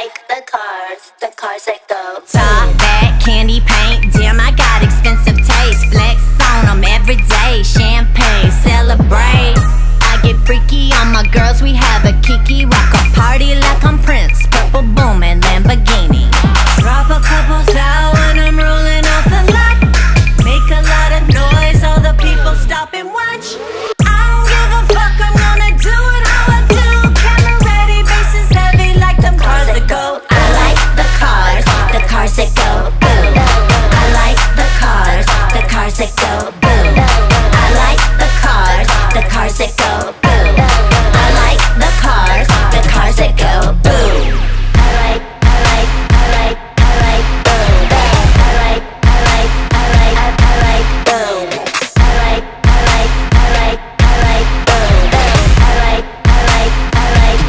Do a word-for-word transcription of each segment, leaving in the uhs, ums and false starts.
like the cars, the cars that go top, back, candy paint. Damn, I got expensive taste. Flex on them every day. Champagne, celebrate. I get freaky on my girls, we have a kiki. Rock a party like I'm Prince. Purple booming Lamborghini. Drop a couple out when I'm rolling off the lot. Make a lot of noise, all the people stop and watch. I don't give a fuck, I'm gonna do it how I do. Camera ready, bass is heavy like them cars that go. I like the cars, the cars that go boom. I like the cars, the cars that go boom. I like the cars, the cars that go boom. I like the cars, the cars that go boom. I like, I like, I like, I like boom. I like, I like, I like, I, I like boom. I like, I like, I like, I like boom. I like, I like, I like.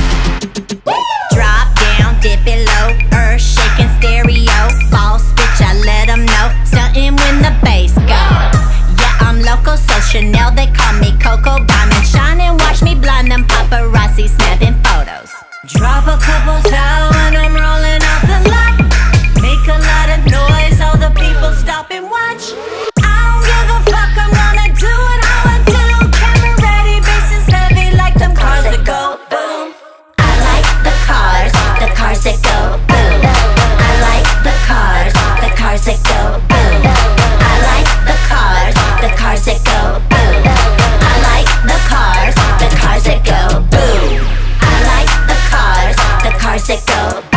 Drop down, dip it low, earth shaking stereo. Boss bitch, I let them know. Stuntin' when the bass go. Yeah, I'm local, so Chanel, they call me Coco. Diamond shining, watch me blind them paparazzi snapping photos. Drop a couple out when I'm rolling off the lot. Make a lot of noise, all the people stop and watch. I don't give a fuck, I'm gonna do it how I do. Camera ready, bass is heavy like them cars that go boom. I like the cars, the cars that go boom. I like the cars, the cars that go boom. I like the cars, the cars that go boom. I like the cars, the cars that go boom. I like the cars, the cars that go